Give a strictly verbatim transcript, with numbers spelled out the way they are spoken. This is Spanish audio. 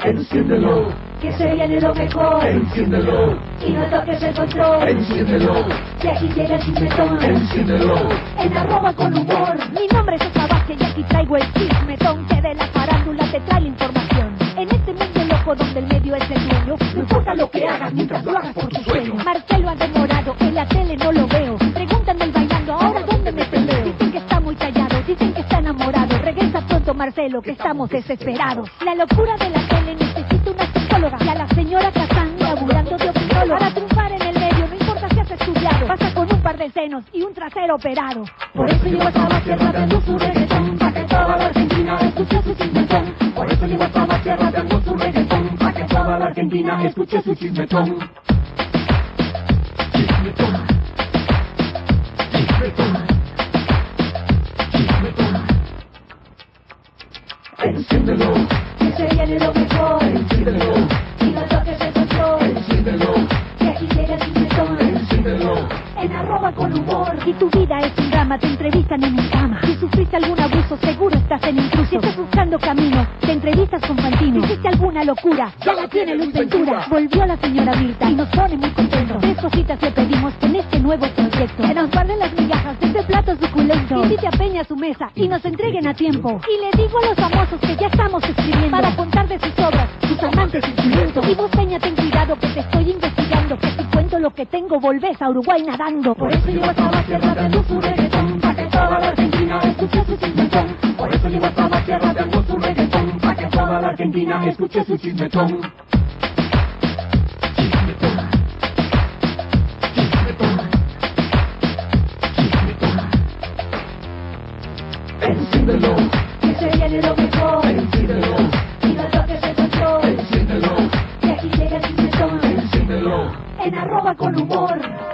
enciéndelo, que se viene lo mejor, enciéndelo, y no toques el control, enciéndelo, que aquí llega el chismetón, enciéndelo, en arroba con humor. Mi nombre es Oscar Vázquez y aquí traigo el chismetón que de la farándula te trae la información. En este mundo loco donde el medio es el dueño, no importa lo que hagas mientras lo hagas por tu sueño. Marcelo ha demorado, en la tele no lo veo. Preguntan del bailando, ahora dónde me peleo. Dicen que está muy callado, dicen que está enamorado. Regresa pronto Marcelo, que estamos desesperados. La locura de la tele necesita una psicóloga. Y a la señora Kazán laburando de opinóloga. Para triunfar en el medio, no importa si has estudiado. Pasa con un par de senos y un trasero operado. Por eso llevo hasta la tierra de su reggaetón, pa' que toda la Argentina escuche su chismetón. Por eso llevo hasta la tierra de su reggaetón, pa' que toda la Argentina escuche su chismetón. chismetón, chismetón, chismetón, enciéndelo, Que se viene lo mejor, enciéndelo, y no toques el control, enciéndelo, que aquí llega el chismetón, enciéndelo, en arroba con humor. Si tu vida es un drama, te entrevistan en un cama. Si sufriste algún abuso, seguro estás en intruso. Si estás buscando camino, te entrevistas con Fantino. Si hiciste alguna locura, ya la tiene Luis Ventura. Volvió la señora Mirta y nos pone muy contentos. Tres cositas le pedimos en este nuevo proyecto: que nos guarden las migajas de este plato suculento, invite a Peña a su mesa y nos entreguen a tiempo. Y le digo a los famosos que ya estamos escribiendo para contar de sus obras, sus amantes instrumentos. Y vos, Peña, ten cuidado que te estoy investigando, que si cuento lo que tengo, volvés a Uruguay nadando. Por eso llevo hasta la tierra de su reggaetón, pa' que toda la Argentina escuche su chismetón. por eso llevo hasta la tierra de su reggaetón, pa' que toda la Argentina escuche su chismetón. Chismetón, chismetón, chismetón, enciéndelo, Que se viene lo mejor, enciéndelo, y no toques el control, enciéndelo, que aquí llega el chismetón, enciéndelo. en arroba con humor.